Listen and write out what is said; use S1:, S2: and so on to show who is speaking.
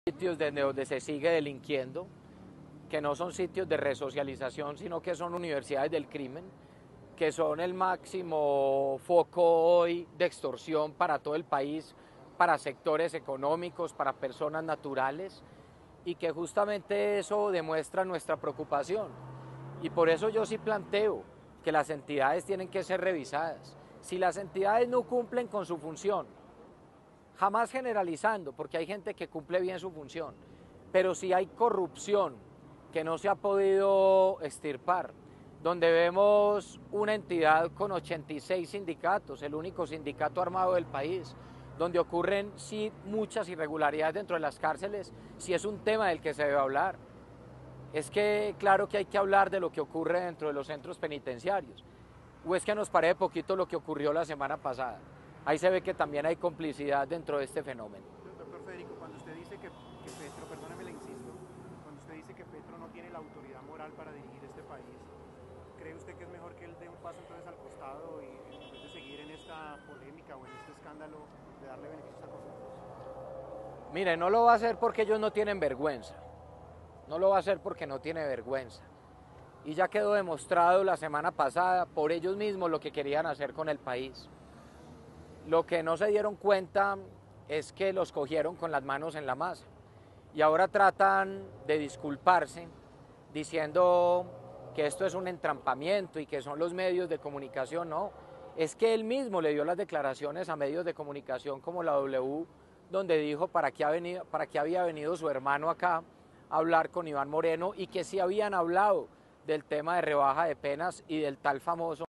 S1: Sitios donde se sigue delinquiendo, que no son sitios de resocialización, sino que son universidades del crimen, que son el máximo foco hoy de extorsión para todo el país, para sectores económicos, para personas naturales, y que justamente eso demuestra nuestra preocupación. Y por eso yo sí planteo que las entidades tienen que ser revisadas. Si las entidades no cumplen con su función, jamás generalizando, porque hay gente que cumple bien su función, pero si hay corrupción que no se ha podido extirpar, donde vemos una entidad con 86 sindicatos, el único sindicato armado del país, donde ocurren sí muchas irregularidades dentro de las cárceles, sí es un tema del que se debe hablar. Es que claro que hay que hablar de lo que ocurre dentro de los centros penitenciarios. O es que nos parece poquito lo que ocurrió la semana pasada. Ahí se ve que también hay complicidad dentro de este fenómeno.
S2: Doctor Federico, cuando usted dice que Petro, perdóneme le insisto, cuando usted dice que Petro no tiene la autoridad moral para dirigir este país, ¿cree usted que es mejor que él dé un paso entonces al costado y en vez de seguir en esta polémica o en este escándalo de darle beneficios a corruptos?
S1: Mire, no lo va a hacer porque ellos no tienen vergüenza. No lo va a hacer porque no tiene vergüenza. Y ya quedó demostrado la semana pasada por ellos mismos lo que querían hacer con el país. Lo que no se dieron cuenta es que los cogieron con las manos en la masa. Y ahora tratan de disculparse diciendo que esto es un entrampamiento y que son los medios de comunicación. No, es que él mismo le dio las declaraciones a medios de comunicación como la W, donde dijo para qué había venido su hermano acá a hablar con Iván Moreno y que sí habían hablado del tema de rebaja de penas y del tal famoso